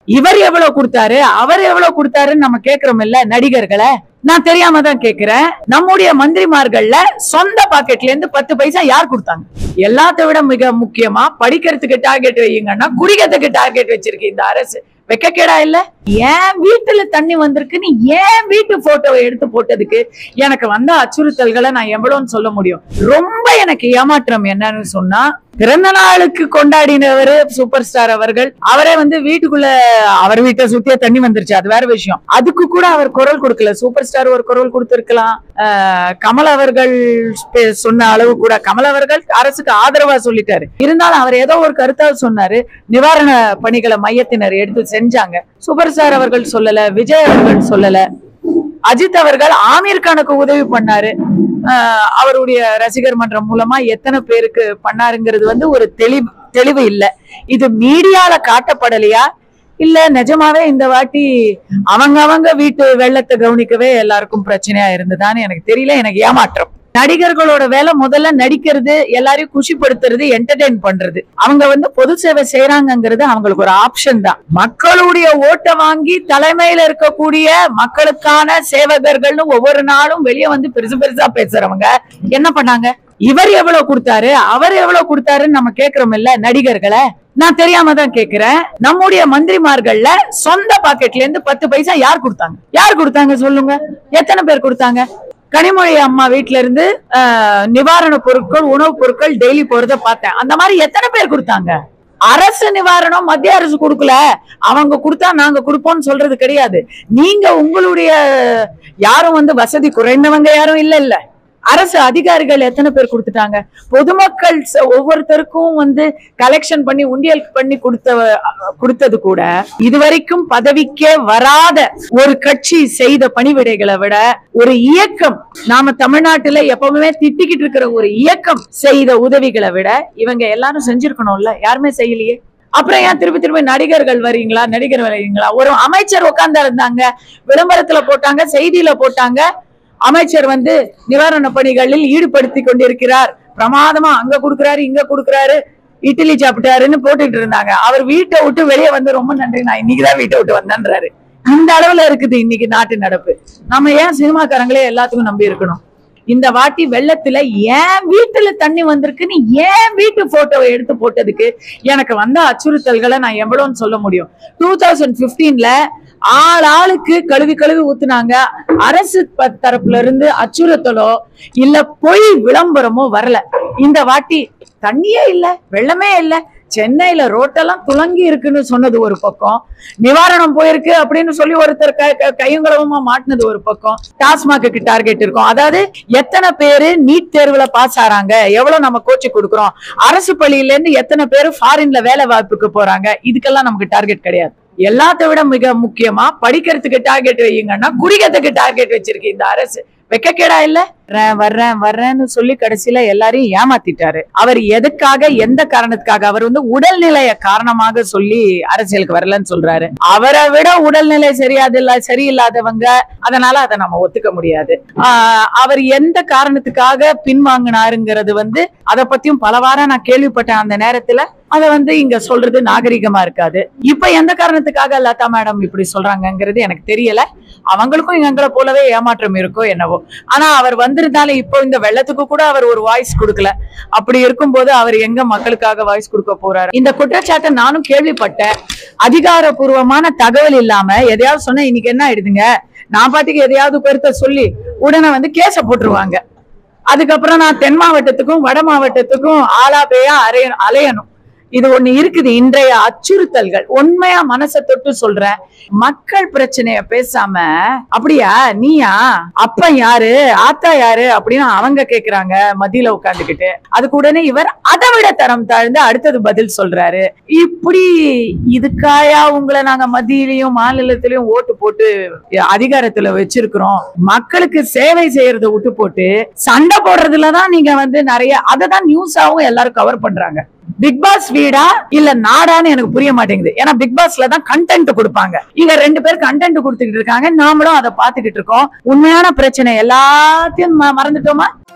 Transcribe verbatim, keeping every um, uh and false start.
இவர் எவ்வளவு கொடுத்தாரு, அவர் எவ்வளவு கொடுத்தாருன்னு நம்ம கேக்குறோம் இல்ல நடிகர்களை. நான் தெரியாம தான் கேக்குறேன். நம்முடைய மந்திரிமார்கள்ல சொந்த பாக்கெட்ல இருந்து பத்து பைசா யார் கொடுத்தாங்க? எல்லாத்த விட மிக முக்கியமா படிக்கிறதுக்கு டார்கெட் வையுங்கன்னா குடிக்கிறதுக்கு டார்கெட் வச்சிருக்கு இந்த அரசு. வெக்கக்கேடா இல்ல? ஏன் வீட்டுல தண்ணி வந்திருக்குன்னு ஏன் வீட்டு போட்டோவை எடுத்து போட்டதுக்கு எனக்கு வந்த அச்சுறுத்தல்களை நான் எவ்வளவுன்னு சொல்ல முடியும். ரொம்ப எனக்கு ஏமாற்றம் என்னன்னு சொன்னா, பிறந்த நாளுக்கு கொண்டாடினவர் சூப்பர் ஸ்டார் அவர்கள், அவரே வந்து வீட்டுக்குள்ள அவர் வீட்டை சுத்திய தண்ணி வந்துருச்சு, அது வேற விஷயம். அதுக்கு கூட அவர் குரல் கொடுக்கல. சூப்பர் ஸ்டார் ஒரு குரல் கொடுத்திருக்கலாம். கமல் அவர்கள் சொன்ன அளவு கூட கமல் அவர்கள் அரசுக்கு ஆதரவா சொல்லிட்டாரு. இருந்தாலும் அவர் ஏதோ ஒரு கருத்தாக சொன்னாரு. நிவாரண பணிகளை மையத்தினர் எடுத்து செஞ்சாங்க. சூப்பர் ஸ்டார் அவர்கள் சொல்லல, விஜய் அவர்கள் சொல்லல, அஜித் அவர்கள் ஆமீர் கானுக்கு உதவி பண்ணாரு. அவருடைய ரசிகர் மன்றம் மூலமா எத்தனை பேருக்கு பண்ணாருங்கிறது வந்து ஒரு தெளிவு தெளிவு இல்ல. இது மீடியால காட்டப்படலையா இல்ல நிஜமாவே இந்த வாட்டி அவங்க அவங்க வீட்டு வெள்ளத்தை கவனிக்கவே எல்லாருக்கும் பிரச்சனையா இருந்ததான்னு எனக்கு தெரியல. எனக்கு ஏமாற்றம். நடிகர்களோட வேலை முதல்ல நடிக்கிறது, எல்லாரையும் குஷிப்படுத்துறது, என்டர்டெயின் பண்றது. அவங்க வந்து பொது சேவை செய்யறாங்கிறது அவங்களுக்கு ஒரு ஆப்ஷன் தான். மக்களுடைய ஓட்டை வாங்கி தலைமையில இருக்கக்கூடிய மக்களுக்கான சேவகர்கள்னு ஒவ்வொரு நாளும் வெளியே வந்து பெருசு பெருசா பேசுறவங்க என்ன பண்ணாங்க? இவர் எவ்வளவு கொடுத்தாரு, அவர் எவ்வளவு கொடுத்தாருன்னு நம்ம கேக்குறோம் இல்ல நடிகர்களை. நான் தெரியாம தான் கேக்குறேன். நம்முடைய மந்திரிமார்கள்ல சொந்த பாக்கெட்ல இருந்து பத்து பைசா யார் கொடுத்தாங்க? யார் கொடுத்தாங்க சொல்லுங்க? எத்தனை பேர் கொடுத்தாங்க? கனிமொழி அம்மா வீட்டுல இருந்து நிவாரண பொருட்கள், உணவுப் பொருட்கள் டெய்லி போறத பார்த்தேன். அந்த மாதிரி எத்தனை பேர் கொடுத்தாங்க? அரசு நிவாரணம் மத்திய அரசு கொடுக்கல, அவங்க கொடுத்தா நாங்க கொடுப்போம்னு சொல்றது கிடையாது. நீங்க உங்களுடைய யாரும் வந்து வசதி குறைந்தவங்க யாரும் இல்ல இல்ல அரசு அதிகாரிகள் எத்தனை பேர் கொடுத்துட்டாங்க? பொதுமக்கள் ஒவ்வொருத்தருக்கும் வந்து கலெக்ஷன் பண்ணி உண்டியல் பண்ணி கொடுத்த கொடுத்தது கூட இதுவரைக்கும் பதவிக்கே வராத ஒரு கட்சி செய்த பணிவிடைகளை விட ஒரு இயக்கம், நாம தமிழ்நாட்டுல எப்பவுமே திட்டிக்கிட்டு இருக்கிற ஒரு இயக்கம் செய்த உதவிகளை விட இவங்க எல்லாரும் செஞ்சிருக்கணும்ல. யாருமே செய்யலையே. அப்புறம் ஏன் திருப்பி திருப்பி நடிகர்கள் வரீங்களா, நடிகர் வரீங்களா? ஒரு அமைச்சர் உட்கார்ந்து இருந்தாங்க, விளம்பரத்துல போட்டாங்க, செய்தியில போட்டாங்க, அமைச்சர் வந்து நிவாரண பணிகளில் ஈடுபடுத்தி கொண்டிருக்கிறார், பிரமாதமா அங்க கொடுக்கிறாரு இங்க கொடுக்கிறாரு, இட்லி சாப்பிட்டாருன்னு போட்டுட்டு இருந்தாங்க. அவர் வீட்டை விட்டு வெளியே வந்து ரொம்ப நன்றி, நான் இன்னைக்குதான் வீட்டை விட்டு வந்தேன்றாரு. இந்த அளவுல இருக்குது இன்னைக்கு நாட்டு நடப்பு. நம்ம ஏன் சினிமாக்காரங்களே எல்லாத்துக்கும் நம்பி இருக்கணும்? இந்த வாட்டி வெள்ளத்துல ஏன் வீட்டுல தண்ணி வந்திருக்குன்னு ஏன் வீட்டு போட்டோவை எடுத்து போட்டதுக்கு எனக்கு வந்த அச்சுறுத்தல்களை நான் எவ்வளவுன்னு சொல்ல முடியும். டூ தௌசண்ட் பிப்டீன்ல ஆள் ஆளுக்கு கழுவி கழுவி ஊத்துனாங்க. அரசு தரப்புல இருந்து அச்சுறுத்தலோ இல்ல பொய் விளம்பரமோ வரல. இந்த வாட்டி தண்ணியே இல்ல, வெள்ளமே இல்ல, சென்னையில ரோட்டெல்லாம் துலங்கி இருக்குன்னு சொன்னது ஒரு பக்கம், நிவாரணம் போயிருக்கு அப்படின்னு சொல்லி ஒருத்தர் கையங்களவமா மாட்டினது ஒரு பக்கம், டாஸ்மாக்கு டார்கெட் இருக்கும். அதாவது எத்தனை பேரு நீட் தேர்வுல பாஸ் ஆறாங்க, எவ்வளவு நம்ம கோச்சிங் கொடுக்குறோம், அரசு பள்ளியில இருந்து எத்தனை பேரு ஃபாரின்ல வேலை வாய்ப்புக்கு போறாங்க, இதுக்கெல்லாம் நமக்கு டார்கெட் கிடையாது. எல்லாத்த விட மிக முக்கியமா படிக்கிறதுக்கு டார்கெட் வையுங்கன்னா குடிக்கிறதுக்கு டார்கெட் வச்சிருக்கு இந்த அரசு. வெக்கக்கேடா இல்ல? வர்றேன் வர்றேன்னு சொல்லி கடைசியில எல்லாரையும் ஏமாத்திட்டாரு. அவர் எதுக்காக, எந்த காரணத்துக்காக? அவர் வந்து உடல்நிலைய காரணமாக சொல்லி அரசியலுக்கு வரலன்னு சொல்றாரு. அவரை விட உடல்நிலை சரியாதில்ல சரியில்லாதவங்க, அதனால அதை நம்ம ஒத்துக்க முடியாது. ஆஹ் அவர் எந்த காரணத்துக்காக பின்வாங்கினாருங்கிறது வந்து அதை பத்தியும் பல வாரம் நான் கேள்விப்பட்டேன். அந்த நேரத்துல அதை வந்து இங்க சொல்றது நாகரிகமா இருக்காது. இப்ப எந்த காரணத்துக்காக லதா மேடம் இப்படி சொல்றாங்கிறது எனக்கு தெரியல. அவங்களுக்கும் எங்களை போலவே ஏமாற்றம் இருக்கோ என்னவோ. ஆனா அவர் வந்திருந்தாலும் இப்போ இந்த வெள்ளத்துக்கு கூட அவர் ஒரு வாய்ஸ் கொடுக்கல. அப்படி இருக்கும்போது அவர் எங்க மக்களுக்காக வாய்ஸ் கொடுக்க போறாரு? இந்த குற்றச்சாட்டை நானும் கேள்விப்பட்டேன். அதிகாரப்பூர்வமான தகவல் இல்லாம எதையாவது சொன்னா இன்னைக்கு என்ன ஆயிடுதுங்க, நான் பாட்டுக்கு எதையாவது கருத்தை சொல்லி உடனே வந்து கேச போட்டுருவாங்க. அதுக்கப்புறம் நான் தென் மாவட்டத்துக்கும் வட மாவட்டத்துக்கும் ஆளா பேயா அலைய அலையணும். இது ஒண்ணு இருக்குது. இன்றைய அச்சுறுத்தல்கள் உண்மையா மனசை தொட்டு சொல்றேன். மக்கள் பிரச்சனைய பேசாம அப்படியா நீயா அப்ப யாரு ஆத்தா யாரு அப்படின்னு அவங்க கேக்குறாங்க மத்தியில உட்கார்ந்துகிட்டு. அதுக்கு உடனே இவர் அதை விட தரம் தாழ்ந்து அடுத்தது பதில் சொல்றாரு. இப்படி இதுக்காயா உங்களை நாங்க மத்தியிலையும் மாநிலத்திலையும் ஓட்டு போட்டு அதிகாரத்துல வச்சிருக்கிறோம்? மக்களுக்கு சேவை செய்யறதை விட்டு போட்டு சண்டை போடுறதுலதான் நீங்க வந்து நிறைய அதை தான் நியூஸாவும் எல்லாரும் கவர் பண்றாங்க. பிக் பாஸ் வீடா இல்ல நாடான்னு எனக்கு புரிய மாட்டேங்குது. ஏன்னா பிக் பாஸ்ல தான் கண்டென்ட் கொடுப்பாங்க. இங்க ரெண்டு பேர் கண்டென்ட் கொடுத்துக்கிட்டு இருக்காங்க, நாமளும் அதை பாத்துக்கிட்டு இருக்கோம். உண்மையான பிரச்சனை எல்லாத்தையும் மறந்துட்டோமா?